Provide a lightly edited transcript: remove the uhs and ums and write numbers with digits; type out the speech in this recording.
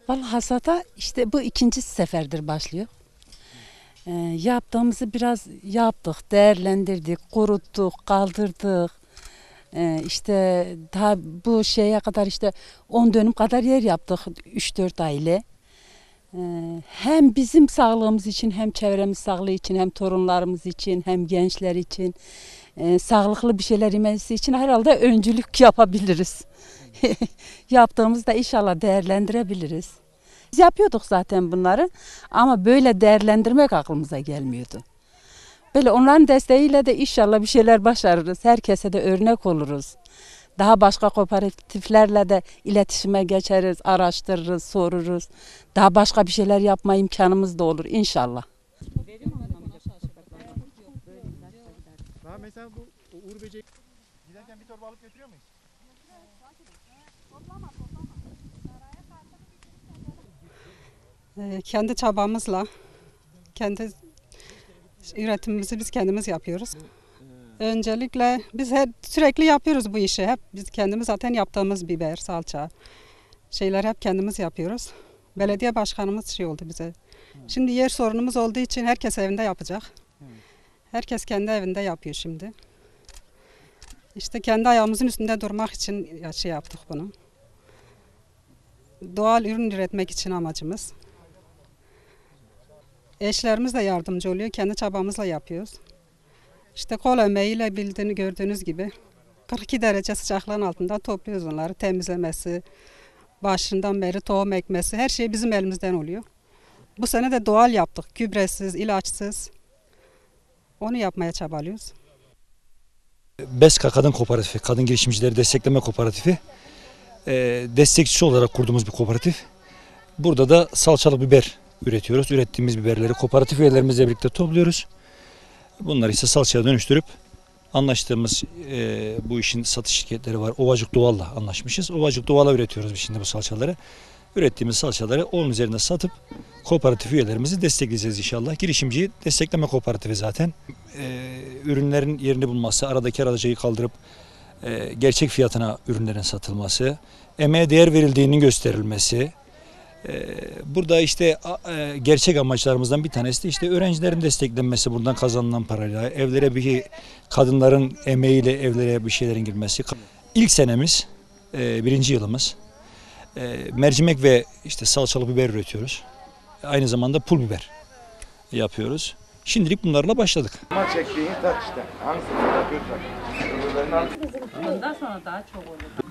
Vallahi hasata işte bu ikinci seferdir başlıyor. Yaptığımızı biraz yaptık, değerlendirdik, kuruttuk, kaldırdık. İşte daha bu şeye kadar işte 10 dönüm kadar yer yaptık 3-4 aile. Hem bizim sağlığımız için hem çevremiz sağlığı için hem torunlarımız için hem gençler için sağlıklı bir şeyler yemesi için herhalde öncülük yapabiliriz. Yaptığımızda inşallah değerlendirebiliriz. Biz yapıyorduk zaten bunları ama böyle değerlendirmek aklımıza gelmiyordu. Böyle onların desteğiyle de inşallah bir şeyler başarırız. Herkese de örnek oluruz. Daha başka kooperatiflerle de iletişime geçeriz, araştırırız, soruruz. Daha başka bir şeyler yapma imkanımız da olur inşallah. Daha mesela bu uğur böceği giderken bir torba alıp götürüyor muyuz? Kendi çabamızla, kendi üretimimizi biz kendimiz yapıyoruz. Öncelikle biz sürekli yapıyoruz bu işi. Hep biz kendimiz zaten yaptığımız biber, salça şeyler hep kendimiz yapıyoruz. Belediye başkanımız şey oldu bize. Şimdi yer sorunumuz olduğu için herkes evinde yapacak. Herkes kendi evinde yapıyor şimdi. İşte kendi ayağımızın üstünde durmak için şey yaptık bunu. Doğal ürün üretmek için amacımız. Eşlerimiz de yardımcı oluyor. Kendi çabamızla yapıyoruz. İşte kol emeğiyle gördüğünüz gibi 42 derece sıcaklığın altında topluyoruz onları. Temizlemesi, başından beri tohum ekmesi her şey bizim elimizden oluyor. Bu sene de doğal yaptık. Gübresiz, ilaçsız. Onu yapmaya çabalıyoruz. BESKA Kadın Kooperatifi, Kadın Girişimcileri Destekleme Kooperatifi destekçisi olarak kurduğumuz bir kooperatif. Burada da salçalı biber üretiyoruz. Ürettiğimiz biberleri kooperatif üyelerimizle birlikte topluyoruz. Bunları ise salçaya dönüştürüp anlaştığımız bu işin satış şirketleri var. Ovacık Doğal'la anlaşmışız. Ovacık Doğal'a üretiyoruz biz şimdi bu salçaları. Ürettiğimiz salçaları onun üzerinde satıp kooperatif üyelerimizi destekleyeceğiz inşallah. Girişimciyi destekleme kooperatifi zaten. Ürünlerin yerini bulması, aradaki aracıyı kaldırıp gerçek fiyatına ürünlerin satılması, emeğe değer verildiğinin gösterilmesi. Burada işte gerçek amaçlarımızdan bir tanesi de işte öğrencilerin desteklenmesi, buradan kazanılan parayla evlere kadınların emeğiyle evlere bir şeylerin girmesi. İlk senemiz, birinci yılımız. Mercimek ve işte salçalı biber üretiyoruz. Aynı zamanda pul biber yapıyoruz. Şimdilik bunlarla başladık. Ama çektiğin tak işte. Hangisini yapıyorsan. Ondan sonra daha çok olur.